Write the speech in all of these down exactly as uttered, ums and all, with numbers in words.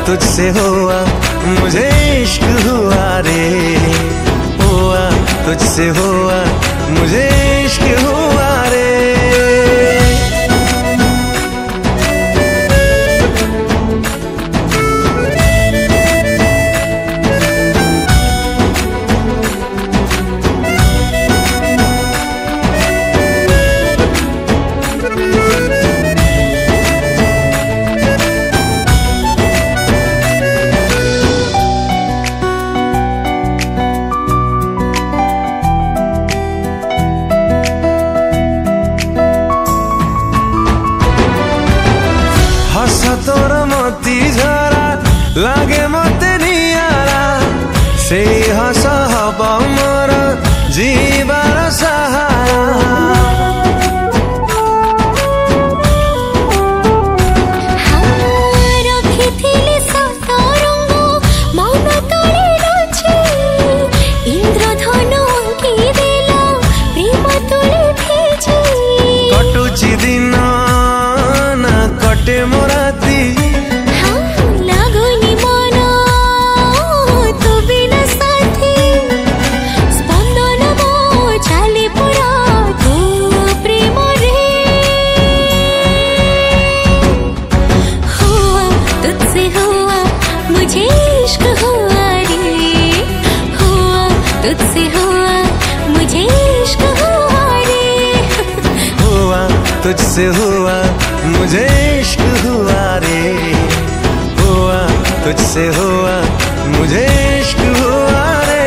तुझसे हुआ मुझे इश्क हुआ रे, हुआ तुझसे हुआ मुझे इश्क हुआ रे। तोर मोती झरा लागे मते नियारा, से हस हब मोर जीवार सहारा। कटुची दिन ना कटे मोराती, लागुनी मन तू बिना साथी, स्पंदन मो चाले पुरा तू प्रेम रे। हुआ तुझसे हुआ मुझे इश्क हुआ रे, हुआ तुझसे हुआ मुझे इश्क हुआ रे। हुआ तुझसे हुआ मुझे इश्क हुआ रे, हुआ तुझसे हुआ मुझे इश्क हुआ रे।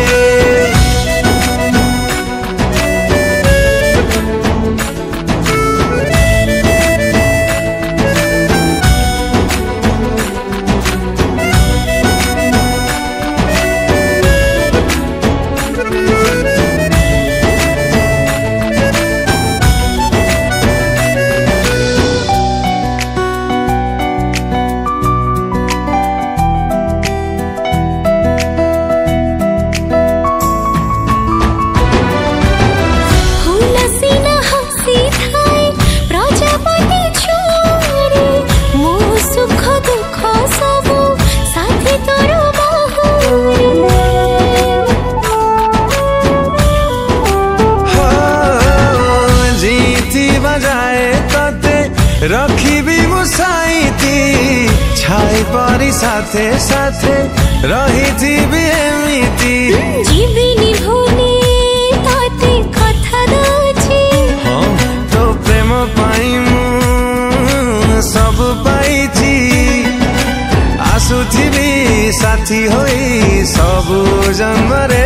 रखी मुसाईती छाई परी साथे साथे रही थी भी एमिती। जीविनी भूली ताते कथा दउची, हाँ तो प्रेम पाई मु सब पाईची, आसुथिबी साथी होई सब जन्मरे।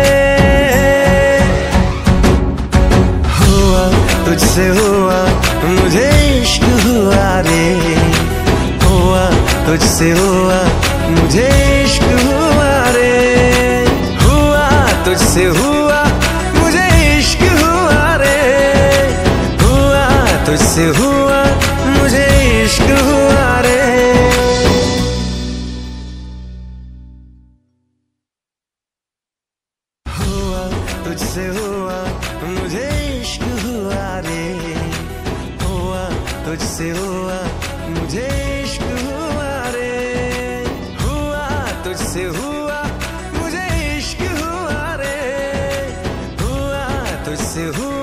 हुआ तुझसे हुआ मुझे इश्क हुआ रे, हुआ तुझसे हुआ मुझे इश्क हुआ रे। हुआ तुझसे हुआ मुझे इश्क हुआ रे, हुआ तुझसे हुआ मुझे इश्क हुआ रे। हुआ तुझसे हुआ मुझे इश्क हुआ रे, हुआ तुझसे हुआ मुझे इश्क हुआ रे। हुआ तुझसे हुआ मुझे इश्क हुआ रे, हुआ तुझसे हुआ